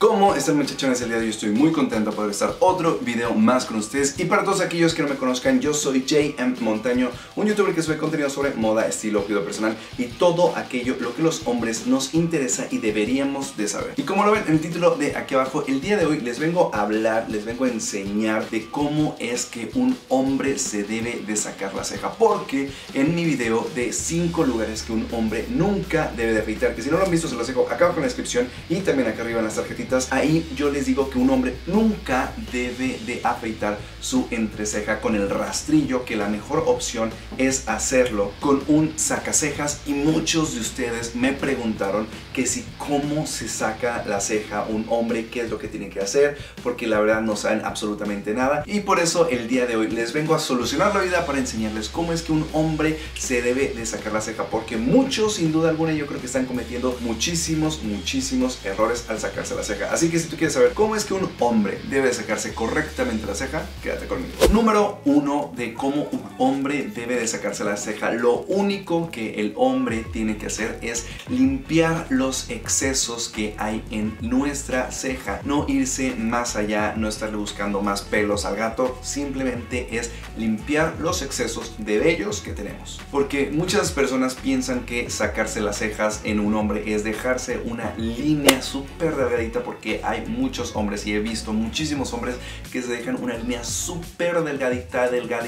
¿Cómo están, muchachones? El día de hoy estoy muy contento de poder estar otro video más con ustedes. Y para todos aquellos que no me conozcan, yo soy JM Montaño, un youtuber que sube contenido sobre moda, estilo, cuidado personal y todo aquello lo que los hombres nos interesa y deberíamos de saber. Y como lo ven en el título de aquí abajo, el día de hoy les vengo a hablar, les vengo a enseñar de cómo es que un hombre se debe de sacar la ceja. Porque en mi video de 5 lugares que un hombre nunca debe de afeitar, que si no lo han visto se los dejo acá abajo en la descripción y también acá arriba en las tarjetitas. Ahí yo les digo que un hombre nunca debe de afeitar su entreceja con el rastrillo, que la mejor opción es hacerlo con un sacacejas. Y muchos de ustedes me preguntaron que si cómo se saca la ceja un hombre, qué es lo que tiene que hacer, porque la verdad no saben absolutamente nada. Y por eso el día de hoy les vengo a solucionar la vida para enseñarles cómo es que un hombre se debe de sacar la ceja, porque muchos, sin duda alguna, yo creo que están cometiendo muchísimos errores al sacarse la ceja. Así que si tú quieres saber cómo es que un hombre debe de sacarse correctamente la ceja, quédate conmigo. Número 1 de cómo un hombre debe de sacarse la ceja. Lo único que el hombre tiene que hacer es limpiar los excesos que hay en nuestra ceja. No irse más allá, no estarle buscando más pelos al gato. Simplemente es limpiar los excesos de vellos que tenemos. Porque muchas personas piensan que sacarse las cejas en un hombre es dejarse una línea súper delgadita, porque hay muchos hombres y he visto muchísimos hombres que se dejan una línea súper delgadita,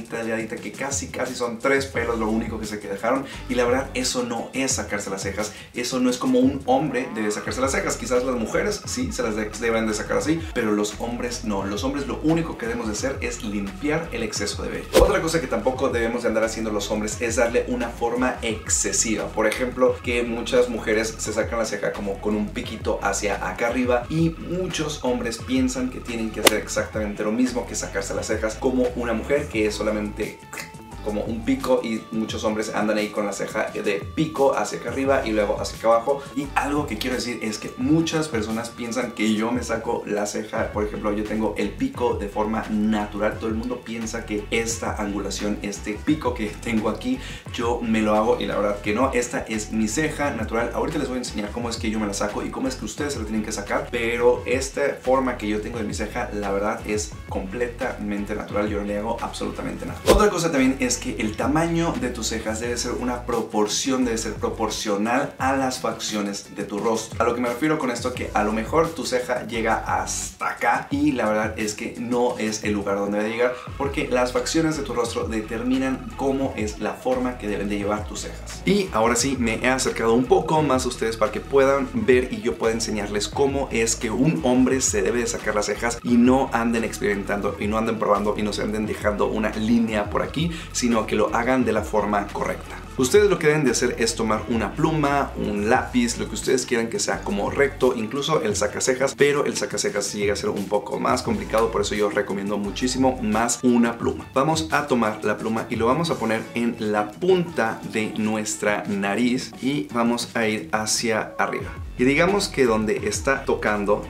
que casi son 3 pelos lo único que se dejaron. Y la verdad, eso no es sacarse las cejas, eso no es como un hombre debe sacarse las cejas. Quizás las mujeres sí se las deben de sacar así, pero los hombres no. Los hombres lo único que debemos de hacer es limpiar el exceso de vello. Otra cosa que tampoco debemos de andar haciendo los hombres es darle una forma excesiva. Por ejemplo, que muchas mujeres se sacan la ceja como con un piquito hacia acá arriba, y muchos hombres piensan que tienen que hacer exactamente lo mismo que sacarse las cejas como una mujer, que es solamente como un pico, y muchos hombres andan ahí con la ceja de pico hacia acá arriba y luego hacia acá abajo. Y algo que quiero decir es que muchas personas piensan que yo me saco la ceja, por ejemplo, yo tengo el pico de forma natural. Todo el mundo piensa que esta angulación, este pico que tengo aquí, yo me lo hago, y la verdad que no. Esta es mi ceja natural. Ahorita les voy a enseñar cómo es que yo me la saco y cómo es que ustedes se la tienen que sacar, pero esta forma que yo tengo de mi ceja, la verdad es completamente natural. Yo no le hago absolutamente nada. Otra cosa también es que el tamaño de tus cejas debe ser una proporción, debe ser proporcional a las facciones de tu rostro. A lo que me refiero con esto, que a lo mejor tu ceja llega hasta acá, y la verdad es que no es el lugar donde debe llegar, porque las facciones de tu rostro determinan cómo es la forma que deben de llevar tus cejas. Y ahora sí, me he acercado un poco más a ustedes para que puedan ver y yo pueda enseñarles cómo es que un hombre se debe de sacar las cejas, y no anden experimentando y no anden probando y no se anden dejando una línea por aquí, sino que lo hagan de la forma correcta. Ustedes lo que deben de hacer es tomar una pluma, un lápiz, lo que ustedes quieran que sea como recto, incluso el sacacejas, pero el sacacejas sí llega a ser un poco más complicado, por eso yo recomiendo muchísimo más una pluma. Vamos a tomar la pluma y lo vamos a poner en la punta de nuestra nariz y vamos a ir hacia arriba. Y digamos que donde está tocando,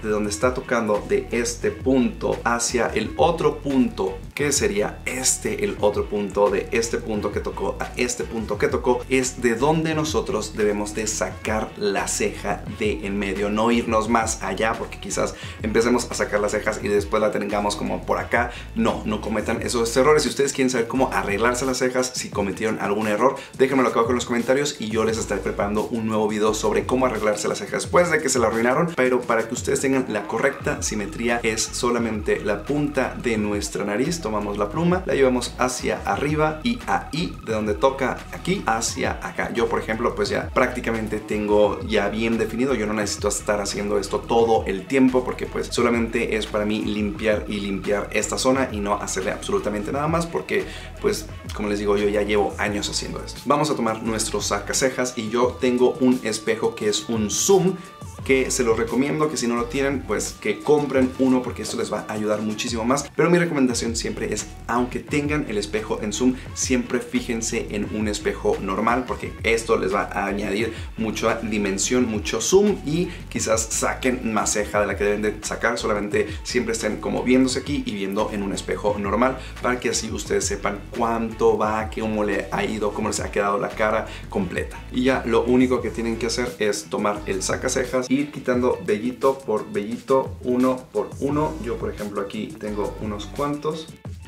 de este punto hacia el otro punto, que sería el otro punto, de este punto que tocó a este punto que tocó, es de donde nosotros debemos de sacar la ceja de en medio. No irnos más allá, porque quizás empecemos a sacar las cejas y después la tengamos como por acá. No cometan esos errores. Si ustedes quieren saber cómo arreglarse las cejas, si cometieron algún error, déjenmelo acá abajo en los comentarios y yo les estaré preparando un nuevo video sobre cómo arreglarse las cejas después de que se la arruinaron. Pero para que ustedes tengan la correcta simetría, es solamente la punta de nuestra nariz. Tomamos la pluma, la llevamos hacia arriba y ahí, de donde toca aquí, hacia acá. Yo, por ejemplo, pues ya prácticamente tengo ya bien definido. Yo no necesito estar haciendo esto todo el tiempo, porque pues solamente es para mí limpiar esta zona y no hacerle absolutamente nada más, porque pues como les digo, yo ya llevo años haciendo esto. Vamos a tomar nuestros sacacejas y yo tengo un espejo que es un zoom, que se los recomiendo que si no lo tienen, pues que compren uno, porque esto les va a ayudar muchísimo más. Pero mi recomendación siempre es, aunque tengan el espejo en zoom, siempre fíjense en un espejo normal, porque esto les va a añadir mucha dimensión, mucho zoom, y quizás saquen más ceja de la que deben de sacar. Solamente siempre estén como viéndose aquí y viendo en un espejo normal, para que así ustedes sepan cuánto va, cómo le ha ido, cómo les ha quedado la cara completa. Y ya lo único que tienen que hacer es tomar el sacacejas ir quitando vellito por vellito, uno por uno. Yo por ejemplo aquí tengo unos cuantos.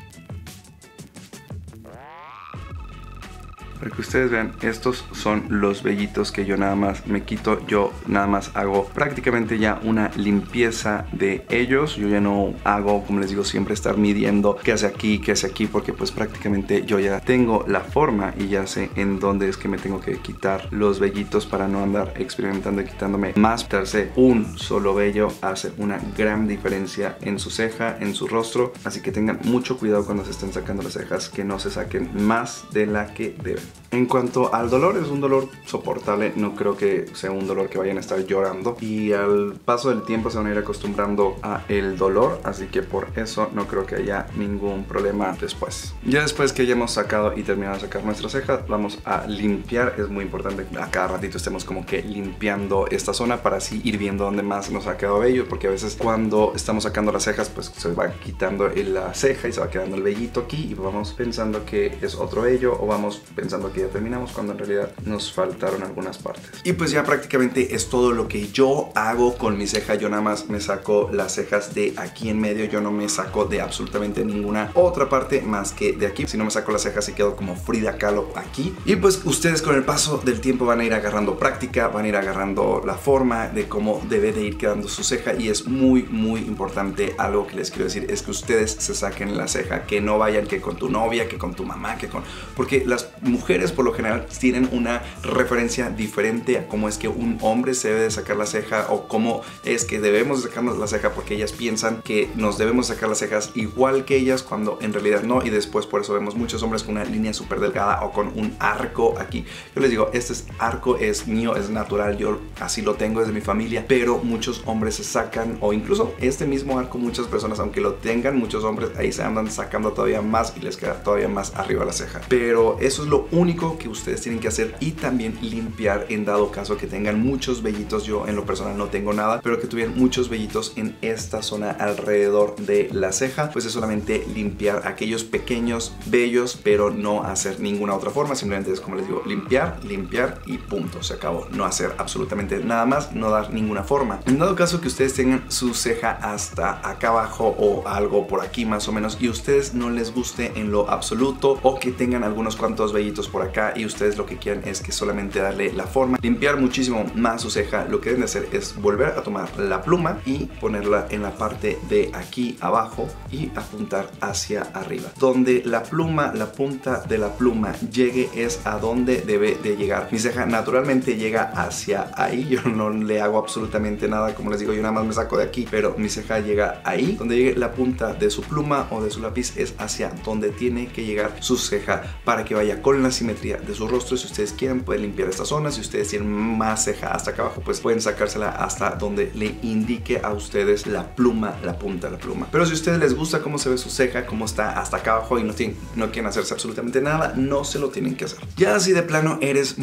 Para que ustedes vean, estos son los vellitos que yo nada más me quito. Yo nada más hago prácticamente ya una limpieza de ellos. Yo ya no hago, como les digo, siempre estar midiendo qué hace aquí, porque pues prácticamente yo ya tengo la forma y ya sé en dónde es que me tengo que quitar los vellitos para no andar experimentando y quitándome más. Quitarse un solo vello hace una gran diferencia en su ceja, en su rostro. Así que tengan mucho cuidado cuando se estén sacando las cejas, que no se saquen más de la que deben. En cuanto al dolor, es un dolor soportable, no creo que sea un dolor que vayan a estar llorando, y al paso del tiempo se van a ir acostumbrando a el dolor, así que por eso no creo que haya ningún problema después. Ya después que hayamos sacado y terminado de sacar nuestras cejas, vamos a limpiar. Es muy importante que a cada ratito estemos como que limpiando esta zona para así ir viendo dónde más nos ha quedado vello, porque a veces cuando estamos sacando las cejas pues se va quitando la ceja y se va quedando el vellito aquí y vamos pensando que es otro vello, o vamos pensando que ya terminamos cuando en realidad nos faltaron algunas partes. Y pues ya prácticamente es todo lo que yo hago con mi ceja. Yo nada más me saco las cejas de aquí en medio, yo no me saco de absolutamente ninguna otra parte más que de aquí. Si no me saco las cejas y quedo como Frida Kahlo aquí. Y pues ustedes con el paso del tiempo van a ir agarrando práctica, van a ir agarrando la forma de cómo debe de ir quedando su ceja, y es muy importante. Algo que les quiero decir es que ustedes se saquen la ceja, que no vayan que con tu novia, que con tu mamá, porque las mujeres por lo general tienen una referencia diferente a cómo es que un hombre se debe de sacar la ceja, o cómo es que debemos de sacarnos la ceja, porque ellas piensan que nos debemos sacar las cejas igual que ellas, cuando en realidad no. Y después por eso vemos muchos hombres con una línea súper delgada o con un arco aquí. Yo les digo, este arco es mío, es natural, yo así lo tengo desde mi familia, pero muchos hombres se sacan, o incluso este mismo arco, muchas personas aunque lo tengan, muchos hombres ahí se andan sacando todavía más y les queda todavía más arriba la ceja. Pero eso es lo único que ustedes tienen que hacer, y también limpiar en dado caso que tengan muchos vellitos. Yo en lo personal no tengo nada, pero que tuvieran muchos vellitos en esta zona alrededor de la ceja, pues es solamente limpiar aquellos pequeños vellos, pero no hacer ninguna otra forma. Simplemente es, como les digo, limpiar y punto, se acabó. No hacer absolutamente nada más, no dar ninguna forma. En dado caso que ustedes tengan su ceja hasta acá abajo o algo por aquí más o menos, y ustedes no les guste en lo absoluto, o que tengan algunos cuantos vellitos por acá y ustedes lo que quieren es que solamente darle la forma, limpiar muchísimo más su ceja, lo que deben de hacer es volver a tomar la pluma y ponerla en la parte de aquí abajo y apuntar hacia arriba. Donde la pluma, la punta de la pluma llegue es a donde debe de llegar. Mi ceja naturalmente llega hacia ahí, yo no le hago absolutamente nada, como les digo, yo nada más me saco de aquí, pero mi ceja llega ahí. Donde llegue la punta de su pluma o de su lápiz es hacia donde tiene que llegar su ceja, para que vaya con la simetría de su rostro. Si ustedes quieren pueden limpiar esta zona, si ustedes tienen más ceja hasta acá abajo pues pueden sacársela hasta donde le indique a ustedes la pluma, la punta de la pluma. Pero si a ustedes les gusta cómo se ve su ceja, cómo está hasta acá abajo y no quieren hacerse absolutamente nada, no se lo tienen que hacer. Ya si de plano eres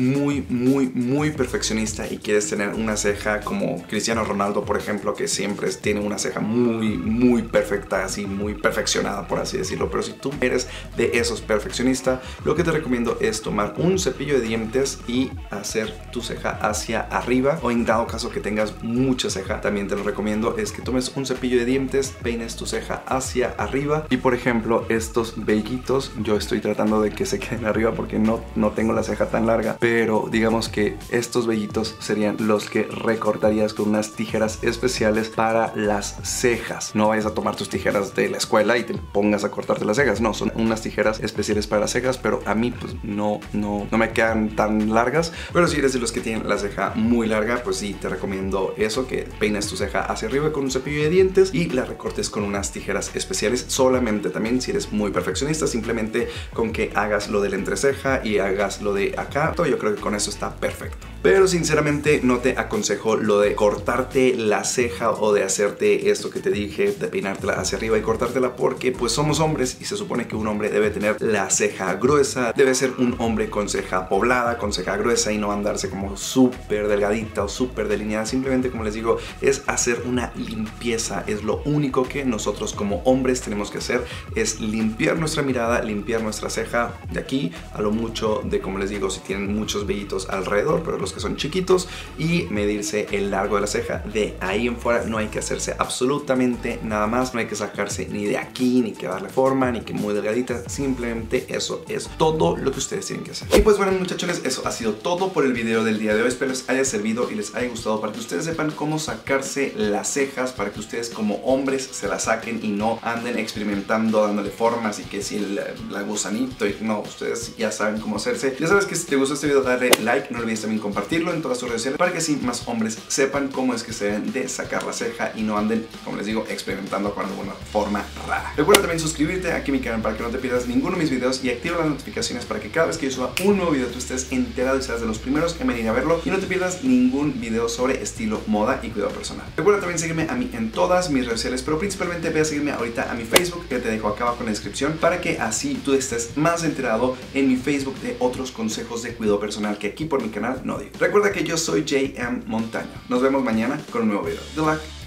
muy perfeccionista y quieres tener una ceja como Cristiano Ronaldo, por ejemplo, que siempre tiene una ceja muy perfecta, así muy perfeccionada, por así decirlo. Pero si tú eres de esos perfeccionistas, lo que te recomiendo es tomar un cepillo de dientes y hacer tu ceja hacia arriba, o en dado caso que tengas mucha ceja, también te lo recomiendo es que tomes un cepillo de dientes, peines tu ceja hacia arriba, y por ejemplo estos vellitos yo estoy tratando de que se queden arriba porque no tengo la ceja tan larga, pero digamos que estos vellitos serían los que recortarías con unas tijeras especiales para las cejas. No vayas a tomar tus tijeras de la escuela y te pongas a cortarte las cejas, no, son unas tijeras especiales para las cejas, pero a mí pues no me quedan tan largas. Pero si eres de los que tienen la ceja muy larga, pues sí te recomiendo eso, que peines tu ceja hacia arriba con un cepillo de dientes y la recortes con unas tijeras especiales. Solamente también si eres muy perfeccionista, simplemente con que hagas lo del entreceja y hagas lo de acá, yo creo que con eso está perfecto. Pero sinceramente no te aconsejo lo de cortarte la ceja o de hacerte esto que te dije, de peinártela hacia arriba y cortártela, porque pues somos hombres y se supone que un hombre debe tener la ceja gruesa, debe ser un hombre con ceja poblada, con ceja gruesa, y no andarse como súper delgadita o súper delineada. Simplemente, como les digo, es hacer una limpieza, es lo único que nosotros como hombres tenemos que hacer, es limpiar nuestra mirada, limpiar nuestra ceja de aquí a lo mucho, de como les digo, si tienen muchos vellitos alrededor, pero los los que son chiquitos y medirse el largo de la ceja. De ahí en fuera no hay que hacerse absolutamente nada más, no hay que sacarse ni de aquí, ni que darle forma, ni que muy delgadita, simplemente eso es todo lo que ustedes tienen que hacer. Y pues bueno, muchachones, eso ha sido todo por el video del día de hoy. Espero les haya servido y les haya gustado para que ustedes sepan cómo sacarse las cejas, para que ustedes como hombres se las saquen y no anden experimentando, dándole formas y que si la gusanito y no, ustedes ya saben cómo hacerse. Ya sabes que si te gustó este video, dale like, no olvides también compartirlo en todas tus redes sociales para que así más hombres sepan cómo es que se deben de sacar la ceja y no anden, como les digo, experimentando con alguna forma rara. Recuerda también suscribirte aquí a mi canal para que no te pierdas ninguno de mis videos y activa las notificaciones para que cada vez que yo suba un nuevo video tú estés enterado y seas de los primeros en venir a verlo y no te pierdas ningún video sobre estilo, moda y cuidado personal. Recuerda también seguirme a mí en todas mis redes sociales, pero principalmente ve a seguirme ahorita a mi Facebook, que te dejo acá abajo en la descripción, para que así tú estés más enterado en mi Facebook de otros consejos de cuidado personal que aquí por mi canal no digo. Recuerda que yo soy JM Montaño. Nos vemos mañana con un nuevo video. Good luck.